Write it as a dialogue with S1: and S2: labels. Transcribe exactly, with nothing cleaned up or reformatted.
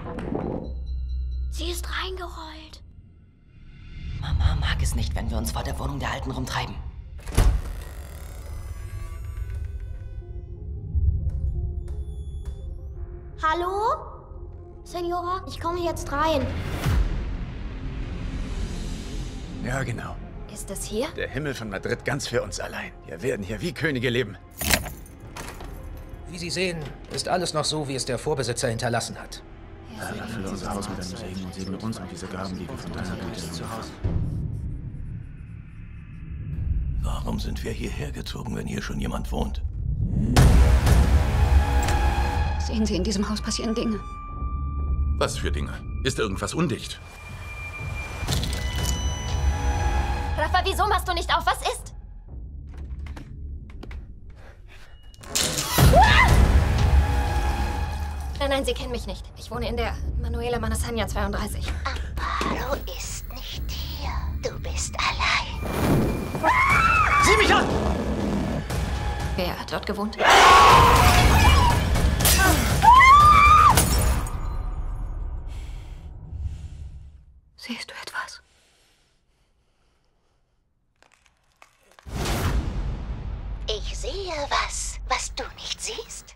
S1: Sie ist reingerollt.
S2: Mama mag es nicht, wenn wir uns vor der Wohnung der Alten rumtreiben.
S1: Hallo? Senora, ich komme jetzt rein.
S3: Ja, genau.
S1: Ist es hier?
S3: Der Himmel von Madrid ganz für uns allein. Wir werden hier wie Könige leben.
S4: Wie Sie sehen, ist alles noch so, wie es der Vorbesitzer hinterlassen hat.
S5: Herr, erfülle unser Haus mit deinem Segen und segne uns und diese Gaben, die wir von deiner Güte haben.
S6: Warum sind wir hierher gezogen, wenn hier schon jemand wohnt?
S7: Sehen Sie, in diesem Haus passieren Dinge.
S8: Was für Dinge? Ist irgendwas undicht?
S1: Rafa, wieso machst du nicht auf? Was ist? Nein, nein, Sie kennen mich nicht. Ich wohne in der Manuela Manasanya zweiunddreißig.
S9: Amparo ist nicht hier. Du bist allein.
S2: Sieh mich an!
S1: Wer hat dort gewohnt?
S7: Siehst du etwas?
S9: Ich sehe was, was du nicht siehst.